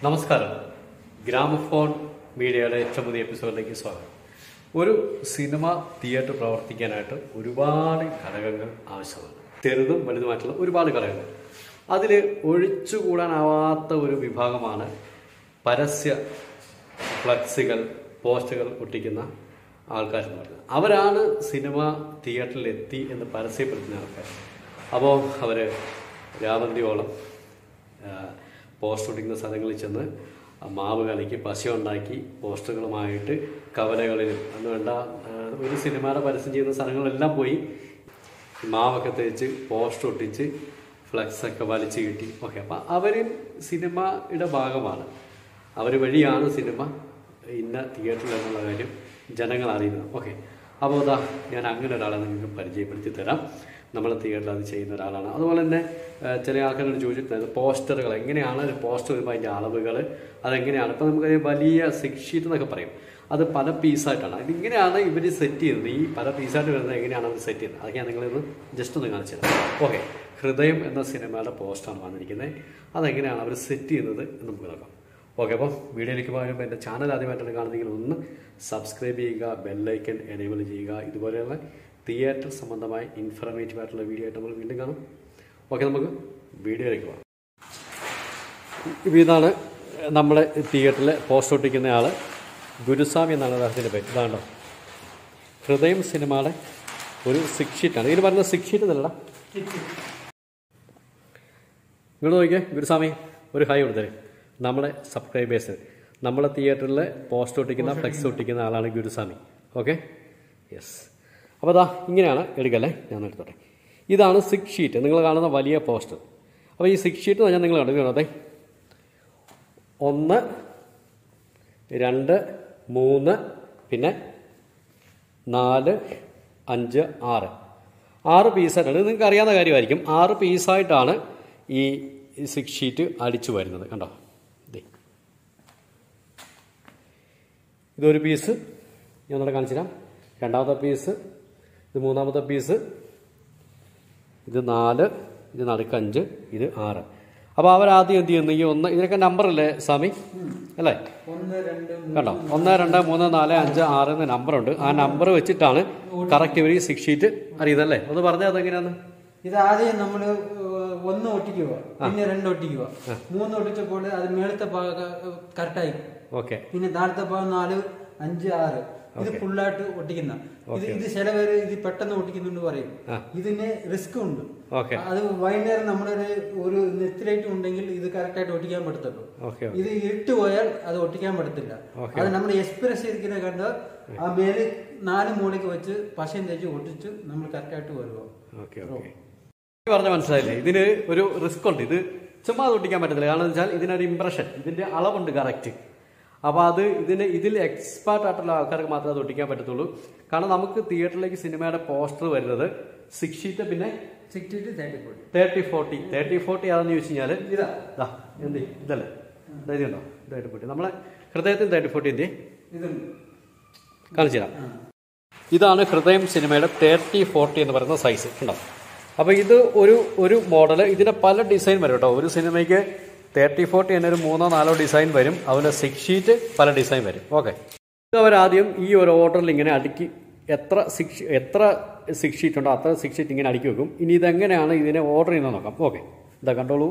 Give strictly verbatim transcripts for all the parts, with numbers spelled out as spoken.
നമസ്കാരം. ഗ്രാമഫോൺ മീഡിയയുടെ ഏറ്റവും പുതിയ എപ്പിസോഡിലേക്ക് സ്വാഗതം. ഒരു സിനിമ തിയേറ്റർ പ്രവർത്തിക്കാനായിട്ട് ഒരുപാട് ഘടകങ്ങൾ ആവശ്യമാണ്. ചെറുതും വലുതുമായിട്ടുള്ള ഒരുപാട് ഘടകങ്ങൾ. അതിൽ ഒഴിച്ചുകൂടാനാവാത്ത ഒരു വിഭാഗമാണ് പരസ്യ ഫ്ലക്സുകൾ, പോസ്റ്ററുകൾ ഒട്ടിക്കുന്ന ആൾക്കാരെന്ന് പറയുന്നത്. അവരാണ് സിനിമ തിയേറ്ററിൽ എത്തി എന്ന് പരസ്യപ്പെടുത്തുന്ന ആൾക്കാർ. അപ്പോൾ അവർ രാമന്തിയോളം പോസ്റ്റർ ഒട്ടിക്കുന്ന സ്ഥലങ്ങളിൽ ചെന്ന് മാവ് കലക്കി പശ ഉണ്ടാക്കി പോസ്റ്ററുകളുമായിട്ട് കവലകളിലും അന്ന് വേണ്ട ഒരു സിനിമയുടെ പരസ്യം ചെയ്യുന്ന സ്ഥലങ്ങളെല്ലാം പോയി മാവൊക്കെ തേച്ച് പോസ്റ്റർ ഒട്ടിച്ച് ഫ്ലക്സൊക്കെ വലിച്ചു കിട്ടി. ഓക്കെ, അപ്പം അവരും സിനിമയുടെ ഭാഗമാണ്. അവർ വഴിയാണ് സിനിമ ഇന്ന തിയേറ്ററിൽ എന്നുള്ള കാര്യം ജനങ്ങൾ അറിയുന്നത്. ഓക്കെ, അപ്പോൾ അതാ ഞാൻ അങ്ങനെ ഒരാളെ നിങ്ങൾക്ക് പരിചയപ്പെടുത്തി തരാം. നമ്മൾ തിയേറ്ററിൽ അത് ചെയ്യുന്ന ഒരാളാണ്. അതുപോലെ തന്നെ ചില ആൾക്കാരോട് ചോദിച്ചിട്ടുണ്ടായിരുന്നു പോസ്റ്ററുകൾ എങ്ങനെയാണ് ഒരു പോസ്റ്റർ വരുമ്പോൾ അതിൻ്റെ അളവുകൾ അതെങ്ങനെയാണ്. ഇപ്പോൾ നമുക്ക് വലിയ സിക്സ് ഷീറ്റ് എന്നൊക്കെ പറയും, അത് പല പീസായിട്ടാണ്. ഇതിങ്ങനെയാണ് ഇവർ സെറ്റ് ചെയ്യുന്നത്. ഈ പല പീസായിട്ട് വരുന്നത് എങ്ങനെയാണ് അവർ സെറ്റ് ചെയ്യുന്നത് അതൊക്കെ ഞാൻ നിങ്ങളിന്ന് ജസ്റ്റ് ഒന്ന് കാണിച്ചു തരാം. ഓക്കെ, ഹൃദയം എന്ന സിനിമയുടെ പോസ്റ്ററാണ് വന്നിരിക്കുന്നത്. അതെങ്ങനെയാണ് അവർ സെറ്റ് ചെയ്യുന്നത് എന്ന് നമുക്ക് നോക്കാം. ഓക്കെ, അപ്പം വീഡിയോയിലേക്ക് പോകുമ്പോൾ എൻ്റെ ചാനൽ ആദ്യമായിട്ടാണ് കാണുന്നെങ്കിൽ ഒന്ന് സബ്സ്ക്രൈബ് ചെയ്യുക, ബെല്ലൈക്കൻ എനേബിൾ ചെയ്യുക. ഇതുപോലെയുള്ള തിയേറ്റർ സംബന്ധമായ ഇൻഫർമേറ്റീവ് ആയിട്ടുള്ള വീഡിയോ ആയിട്ട് നമ്മൾ വീണ്ടും കാണും. ഓക്കെ, നമുക്ക് വീഡിയോയിലേക്ക് പോകാം. ഇപ്പോൾ ഇതാണ് നമ്മുടെ തിയേറ്ററിൽ പോസ്റ്റർ ഒട്ടിക്കുന്ന ആൾ, ഗുരുസ്വാമി എന്നാണ് അദ്ദേഹത്തിൻ്റെ പേര്. ഇതാണോ ഹൃദയം സിനിമയുടെ ഒരു സിക്സ് ഷീറ്റാണ്. ഇതിന് പറയുന്നത് സിക്സ് ഷീറ്റ് എന്നല്ലടാ. നിങ്ങൾ നോക്കിയേ, ഗുരുസ്വാമി ഒരു ഹായ് കൊടുത്തേ. നമ്മുടെ സബ്സ്ക്രൈബേഴ്സ്, നമ്മളെ തിയേറ്ററിൽ പോസ്റ്റർ ഒട്ടിക്കുന്ന ഫ്ലെക്സ് ഒട്ടിക്കുന്ന ആളാണ് ഗുരുസ്വാമി. Okay, yes. അപ്പോൾ അതാ ഇങ്ങനെയാണ് എടുക്കല്ലേ, ഞാൻ എടുത്തോട്ടെ. ഇതാണ് സിക്സ് ഷീറ്റ്, നിങ്ങൾ കാണുന്ന വലിയ പോസ്റ്റർ. അപ്പോൾ ഈ സിക്സ് ഷീറ്റ് എന്ന് പറഞ്ഞാൽ നിങ്ങൾ കണ്ടു, ഒന്ന് രണ്ട് മൂന്ന് പിന്നെ നാല് അഞ്ച് ആറ് ആറ് പീസായിട്ടാണ്. നിങ്ങൾക്ക് അറിയാവുന്ന കാര്യമായിരിക്കും. ആറ് പീസായിട്ടാണ് ഈ സിക്സ് ഷീറ്റ് അടിച്ചു വരുന്നത്. കണ്ടോ, ഇതൊരു പീസ് ഞാൻ ഇവിടെ കാണിച്ചു തരാം. രണ്ടാമത്തെ പീസ്, ഇത് മൂന്നാമത്തെ പീസ്, ഇത് നാല്, ഇത് നടുക്ക് അഞ്ച്, ഇത് ആറ്. അപ്പോൾ അവരാദ്യം എന്ത് ചെയ്യുന്നു, ഈ ഒന്ന് ഇതിനൊക്കെ നമ്പറല്ലേ സ്വാമി അല്ലേ? കണ്ടോ, ഒന്ന് രണ്ട് മൂന്ന് നാല് അഞ്ച് ആറ് എന്ന നമ്പറുണ്ട്. ആ നമ്പർ വെച്ചിട്ടാണ് കറക്റ്റ് ഇവർ ഈ സിക്സ് ഷീറ്റ് അറിയുന്നല്ലേ. ഒന്ന് പറഞ്ഞാൽ അതെങ്ങനെയാന്ന്. ഇത് ആദ്യം നമ്മൾ ഒന്ന് ഒട്ടിക്കുക, പിന്നെ രണ്ട് ഒട്ടിക്കുക, മൂന്ന് ഒട്ടിച്ചപ്പോൾ അത് മേളത്തെ കറക്റ്റായി. ഓക്കെ, പിന്നെ താഴത്തെ ഭാഗം നാല് അഞ്ച് ആറ് ഇത് ഫുള്ളായിട്ട് ഒട്ടിക്കുന്ന. ഇത് ഇത് ചില പേര് ഇത് പെട്ടെന്ന് ഒട്ടിക്കുന്നുണ്ട് പറയും. ഇതിന് റിസ്ക് ഉണ്ട്. അത് വൈകുന്നേരം നമ്മളൊരു ഒരു നെത്തിലേറ്റ് ഉണ്ടെങ്കിൽ ഇത് കറക്റ്റായിട്ട് ഒട്ടിക്കാൻ പറ്റത്തുള്ളൂ. ഇത് ഇട്ട് പോയാൽ അത് ഒട്ടിക്കാൻ പറ്റത്തില്ല. അത് നമ്മൾ എക്സ്പ്രസ് ചെയ്തിരിക്കുന്ന കണ്ട് ആ മേല് നാല് മൂലയ്ക്ക് വെച്ച് പശയും തേച്ച് ഒട്ടിച്ച് നമ്മൾ കറക്റ്റായിട്ട് വരുമോ. പറഞ്ഞ മനസ്സിലായില്ലേ? ഇതിന് ഒരു റിസ്ക് ഉണ്ട്. ഇത് ചുമ്മാ അത് ഒട്ടിക്കാൻ പറ്റത്തില്ല. കാരണം എന്ന് വെച്ചാൽ ഇതിനൊരു ഇംപ്രഷൻ, ഇതിന്റെ അളവുണ്ട് കറക്റ്റ്. അപ്പോൾ അത് ഇതിന് ഇതിൽ എക്സ്പേർട്ട് ആയിട്ടുള്ള ആൾക്കാർക്ക് മാത്രമേ അത് ഒട്ടിക്കാൻ പറ്റത്തുള്ളൂ. കാരണം നമുക്ക് തിയേറ്ററിലേക്ക് സിനിമയുടെ പോസ്റ്റർ വരുന്നത് സിക്സ് ഷീറ്റ്, പിന്നെ six sheet thirty forty thirty forty thirty forty ആണെന്ന് ചോദിച്ചു കഴിഞ്ഞാൽ ഇതാ ഇതാ എന്ത് ഇതല്ലേ, ഇതായത് ഉണ്ടോ, തേർട്ടി ഫോർട്ടി. നമ്മളെ ഹൃദയത്തിന് തേർട്ടി ഫോർട്ടി എന്ത് കാണിച്ചു തരാം. ഇതാണ് ഹൃദയം സിനിമയുടെ തേർട്ടി ഫോർട്ടി എന്ന് പറയുന്ന സൈസ്. ഉണ്ടോ? അപ്പോൾ ഇത് ഒരു ഒരു മോഡൽ. ഇതിൻ്റെ പല ഡിസൈൻ വരും കേട്ടോ. ഒരു സിനിമയ്ക്ക് തേർട്ടി ഫോർട്ടി തന്നെ ഒരു മൂന്നോ നാലോ ഡിസൈൻ വരും. അതിൻ്റെ സിക്സ് ഷീറ്റ് പല ഡിസൈൻ വരും. ഓക്കെ, ഇത് അവരാദ്യം ഈ ഒരു ഓർഡറിൽ ഇങ്ങനെ അടുക്കി എത്ര സിക്സ് എത്ര സിക്സ് ഷീറ്റ് ഉണ്ടോ അത്ര സിക്സ് ഷീറ്റ് ഇങ്ങനെ അടുക്കി വെക്കും. ഇനി ഇതെങ്ങനെയാണ് ഇതിനെ ഓർഡർ ചെയ്യുന്നത് നോക്കാം. ഓക്കെ, ഇതാ കണ്ടോളൂ.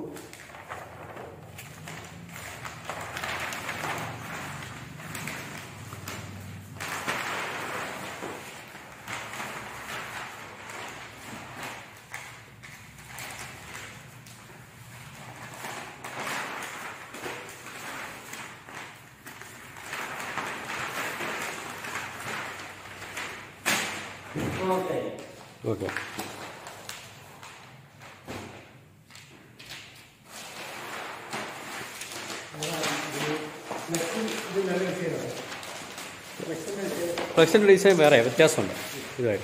ഓക്കെ, ഫ്ലെക്സിൻ്റെ ഡിസൈൻ വേറെ വ്യത്യാസമുണ്ട് ഇതായിട്ട്.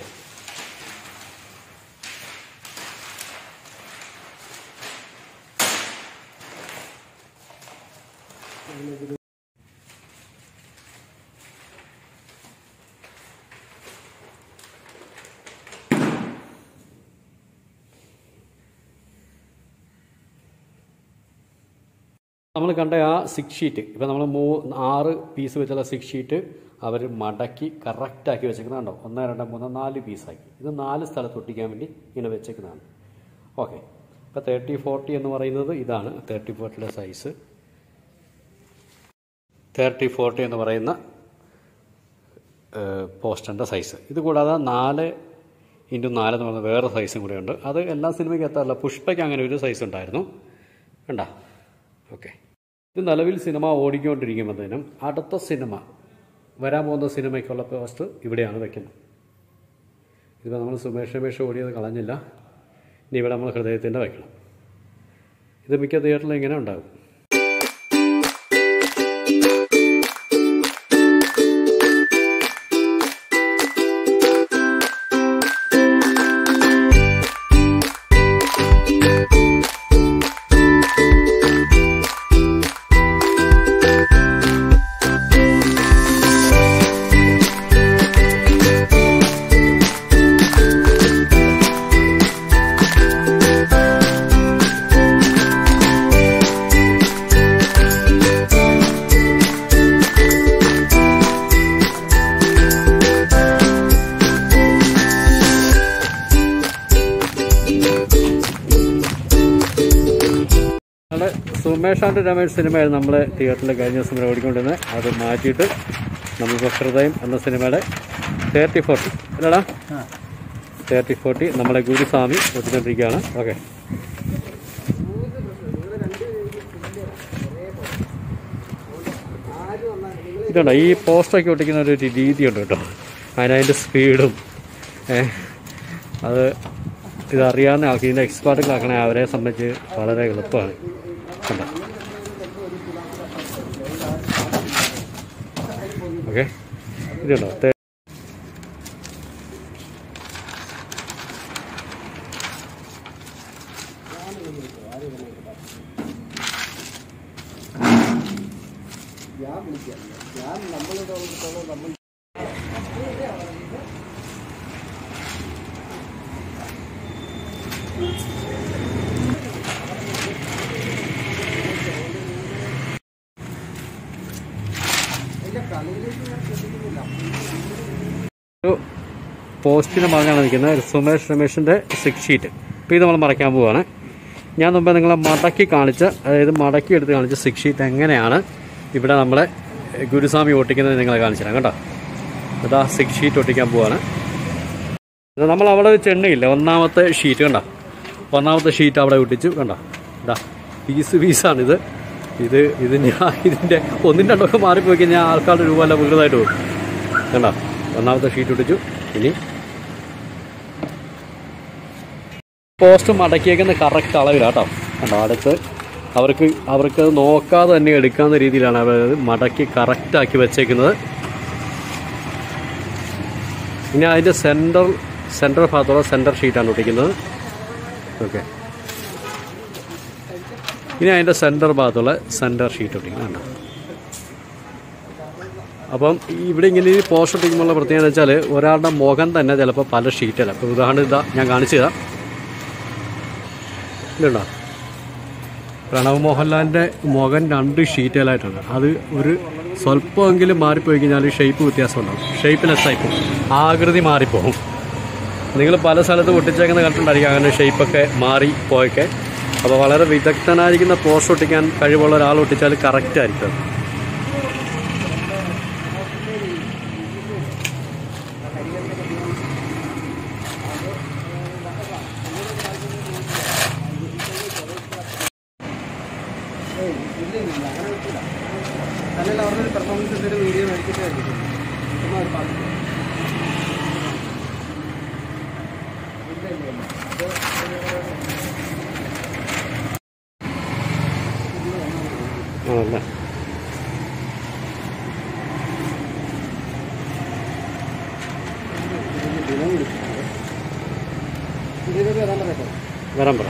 നമ്മൾ കണ്ട ആ സിക്സ് ഷീറ്റ് ഇപ്പം നമ്മൾ മൂ ആറ് പീസ് വെച്ചുള്ള സിക്സ് ഷീറ്റ് അവർ മടക്കി കറക്റ്റാക്കി വെച്ചേക്കുന്നതുണ്ടോ ഒന്ന് രണ്ട് മൂന്ന് നാല് പീസാക്കി ഇത് നാല് സ്ഥലത്ത് ഒട്ടിക്കാൻ വേണ്ടി ഇങ്ങനെ വെച്ചേക്കുന്നതാണ്. ഓക്കെ, ഇപ്പോൾ തേർട്ടി ഫോർട്ടി എന്ന് പറയുന്നത് ഇതാണ് തേർട്ടി ഫോർട്ടിയുടെ സൈസ്. തേർട്ടി ഫോർട്ടി എന്ന് പറയുന്ന പോസ്റ്ററിൻ്റെ സൈസ്. ഇത് കൂടാതെ നാല് ഇൻറ്റു നാല് എന്ന് പറയുന്ന വേറെ സൈസും കൂടെ ഉണ്ട്. അത് എല്ലാ സിനിമയ്ക്ക് എത്താറില്ല. പുഷ്പയ്ക്ക് അങ്ങനെ ഒരു സൈസ് ഉണ്ടായിരുന്നു കണ്ടാ. ഓക്കെ, ഇത് നിലവിൽ സിനിമ ഓടിക്കൊണ്ടിരിക്കുമ്പോഴത്തേനും അടുത്ത സിനിമ വരാൻ പോകുന്ന സിനിമയ്ക്കുള്ള പോസ്റ്റർ ഇവിടെയാണ് വെക്കുന്നത്. ഇതിപ്പോൾ നമ്മൾ സുമേഷ് രമേഷ് ഓടിയത് കളഞ്ഞില്ല, ഇനി ഇവിടെ നമ്മൾ ഹൃദയത്തിൻ്റെ വയ്ക്കണം. ഇത് മിക്ക തിയേറ്ററിലും ഇങ്ങനെ ഉണ്ടാകും. സുമേഷ് ആൻഡ് രമേഷ് സിനിമയായിരുന്നു നമ്മൾ തിയേറ്ററിൽ കഴിഞ്ഞ ദിവസം ഓടിക്കൊണ്ടിരുന്നത്. അത് മാറ്റിയിട്ട് നമ്മളിപ്പോൾ ഹൃദയം എന്ന സിനിമയുടെ തേർട്ടി ഫോർട്ടി അല്ലടാ തേർട്ടി ഫോർട്ടി നമ്മളെ ഗുരുസ്വാമി ഒത്തിക്കൊണ്ടിരിക്കുകയാണ്. ഓക്കെ, ഇതുണ്ടോ ഈ പോസ്റ്ററൊക്കെ ഒട്ടിക്കുന്ന ഒരു രീതിയുണ്ട് കേട്ടോ. അതിനതിൻ്റെ സ്പീഡും അത് ഇതറിയാവുന്ന ആൾക്ക് ഇതിൻ്റെ എക്സ്പേർട്ടുകളാക്കണേ അവരെ സംബന്ധിച്ച് വളരെ എളുപ്പമാണ്. കണ്ടോ? ഓക്കെ, ഇതുണ്ടോ ഒരു പോസ്റ്റിന് മറഞ്ഞാണ് നിൽക്കുന്നത് സുമേഷ് രമേഷിൻ്റെ സിക്സ് ഷീറ്റ്. ഇപ്പോൾ ഇത് നമ്മൾ മറയ്ക്കാൻ പോവുകയാണ്. ഞാൻ മുമ്പേ നിങ്ങളെ മടക്കി കാണിച്ച അതായത് മടക്കി എടുത്ത് കാണിച്ച സിക്സ് ഷീറ്റ് എങ്ങനെയാണ് ഇവിടെ നമ്മളെ ഗുരുസ്വാമി ഒട്ടിക്കുന്നത് നിങ്ങളെ കാണിച്ചു തരാം കേട്ടോ. ഇതാ സിക്സ് ഷീറ്റ് ഒട്ടിക്കാൻ പോവുകയാണ്. നമ്മൾ അവിടെ വെച്ച് എണ്ണയില്ല, ഒന്നാമത്തെ ഷീറ്റ് കണ്ടോ, ഒന്നാമത്തെ ഷീറ്റ് അവിടെ ഒട്ടിച്ചു കണ്ടോ. ഇതാ പീസ് പീസാണിത്. ഇത് ഇതിൻ്റെ ഇതിൻ്റെ ഒന്നിൻ്റെ രണ്ടൊക്കെ മാറിപ്പോയി കഴിഞ്ഞാൽ ആൾക്കാരുടെ രൂപ എല്ലാം വികൃതമായിട്ട് പോകും കണ്ടോ. ഒന്നാമത്തെ ഷീറ്റ് ഒട്ടിച്ചു. ഇനി പോസ്റ്റ് മടക്കിയേക്കുന്ന കറക്റ്റ് അളവിലാണ് കേട്ടോ കണ്ടോ. അടുത്ത് അവർക്ക് അവർക്ക് നോക്കാതെ തന്നെ എടുക്കാവുന്ന രീതിയിലാണ് അവർ മടക്കി കറക്റ്റാക്കി വെച്ചേക്കുന്നത്. ഇനി അതിൻ്റെ സെൻറ്റർ സെൻറ്റർ ഭാഗത്തുള്ള സെൻറ്റർ ഷീറ്റാണ് ഒട്ടിക്കുന്നത്. ഓക്കെ, ഇനി അതിൻ്റെ സെൻറ്റർ ഭാഗത്തുള്ള സെൻറ്റർ ഷീറ്റ് ഒട്ടിക്കുന്നുണ്ട്. അപ്പം ഇവിടെ ഇങ്ങനെ ഈ പോസ്റ്റ് ഒട്ടിക്കുമ്പോഴുള്ള പ്രത്യേകത എന്ന് വെച്ചാൽ ഒരാളുടെ മുഖം തന്നെ ചിലപ്പോൾ പല ഷീറ്റല്ല. ഇപ്പോൾ ഉദാഹരണം ഇതാ ഞാൻ കാണിച്ചു തരാം. ഇതുണ്ടോ പ്രണവ് മോഹൻലാലിൻ്റെ മുഖം രണ്ട് ഷീറ്റുകളായിട്ടാണ്. അത് ഒരു സ്വല്പമെങ്കിലും മാറിപ്പോയി കഴിഞ്ഞാൽ ഷേപ്പ് വ്യത്യാസം ഉണ്ടാകും, ഷേപ്പിലെസ്സായി പോകും, ആകൃതി മാറിപ്പോകും. നിങ്ങൾ പല സ്ഥലത്ത് ഒട്ടിച്ചേക്കുന്ന കണ്ടിട്ടുണ്ടായിരിക്കും അങ്ങനെ ഷേപ്പൊക്കെ മാറിപ്പോയൊക്കെ. അപ്പോൾ വളരെ വിദഗ്ധനായിരിക്കുന്ന പോസ്റ്റ് ഒട്ടിക്കാൻ കഴിവുള്ള ഒരാൾ ഒട്ടിച്ചാൽ കറക്റ്റ് ആയിരിക്കും. അല്ലെങ്കിൽ അവരുടെ പെർഫോമൻസ് എന്തൊരു വീഡിയോ മേടിച്ചിട്ട് ആണല്ലേ. വരാൻ പറ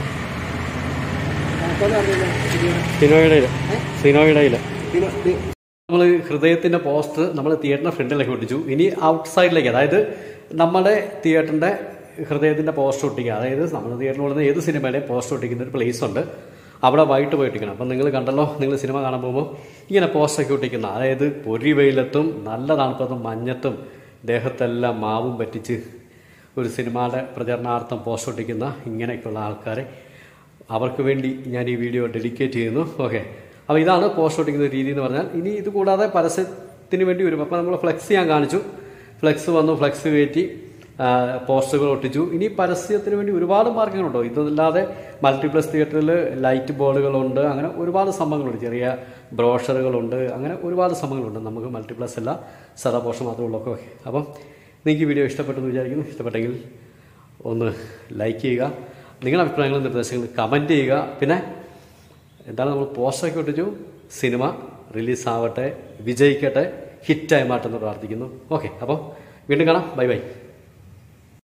സിനോയുടെ സിനോയുടെ നമ്മൾ ഹൃദയത്തിൻ്റെ പോസ്റ്റർ നമ്മൾ തിയേറ്ററിൻ്റെ ഫ്രണ്ടിലേക്ക് ഒട്ടിച്ചു. ഇനി ഔട്ട് സൈഡിലേക്ക്, അതായത് നമ്മുടെ തിയേറ്ററിൻ്റെ ഹൃദയത്തിൻ്റെ പോസ്റ്റർ ഒട്ടിക്കുക, അതായത് നമ്മൾ തിയേറ്ററിൽ കൊള്ളുന്ന ഏത് സിനിമയുടെയും പോസ്റ്റർ ഒട്ടിക്കുന്ന ഒരു പ്ലേസ് ഉണ്ട്. അവിടെ വൈകിട്ട് പോയിട്ടിരിക്കണം. അപ്പം നിങ്ങൾ കണ്ടല്ലോ, നിങ്ങൾ സിനിമ കാണാൻ പോകുമ്പോൾ ഇങ്ങനെ പോസ്റ്റൊക്കെ ഒട്ടിക്കുന്ന, അതായത് പൊരി വെയിലത്തും നല്ല തണുപ്പത്തും മഞ്ഞത്തും ദേഹത്തെല്ലാം മാവും പറ്റിച്ച് ഒരു സിനിമയുടെ പ്രചരണാർത്ഥം പോസ്റ്റ് ഒട്ടിക്കുന്ന ഇങ്ങനെയൊക്കെയുള്ള ആൾക്കാരെ അവർക്ക് വേണ്ടി ഞാൻ ഈ വീഡിയോ ഡെഡിക്കേറ്റ് ചെയ്യുന്നു. ഓക്കെ, അപ്പോൾ ഇതാണ് പോസ്റ്റ് ഒട്ടിക്കുന്ന രീതി എന്ന് പറഞ്ഞാൽ. ഇനി ഇത് കൂടാതെ പരസ്യത്തിന് വേണ്ടി വരും. അപ്പോൾ നമ്മൾ ഫ്ലെക്സ് ഞാൻ കാണിച്ചു, ഫ്ലെക്സ് വന്നു, ഫ്ലെക്സ് കയറ്റി പോസ്റ്ററുകൾ ഒട്ടിച്ചു. ഇനി പരസ്യത്തിന് വേണ്ടി ഒരുപാട് മാർഗ്ഗങ്ങളുണ്ടോ. ഇതല്ലാതെ മൾട്ടിപ്ലക്സ് തിയേറ്ററിൽ ലൈറ്റ് ബോർഡുകളുണ്ട്, അങ്ങനെ ഒരുപാട് സംഭവങ്ങളുണ്ട്, ചെറിയ ബ്രോഷറുകളുണ്ട്, അങ്ങനെ ഒരുപാട് സംഭവങ്ങളുണ്ട്. നമുക്ക് മൾട്ടിപ്ലക്സ് അല്ല, സാധാ പോസ്റ്റർ മാത്രമേ ഉള്ളൂ. ഓക്കെ, അപ്പം നിങ്ങൾക്ക് ഈ വീഡിയോ ഇഷ്ടപ്പെട്ടെന്ന് വിചാരിക്കുന്നു. ഇഷ്ടപ്പെട്ടെങ്കിൽ ഒന്ന് ലൈക്ക് ചെയ്യുക, നിങ്ങളുടെ അഭിപ്രായങ്ങളും നിർദ്ദേശങ്ങളും കമൻറ്റ് ചെയ്യുക. പിന്നെ എന്താണ്, നമ്മൾ പോസ്റ്ററൊക്കെ ഒട്ടിച്ചു, സിനിമ റിലീസാവട്ടെ, വിജയിക്കട്ടെ, ഹിറ്റായി മാറ്റെന്ന് പ്രാർത്ഥിക്കുന്നു. ഓക്കെ, അപ്പം വീണ്ടും കാണാം. Bye by.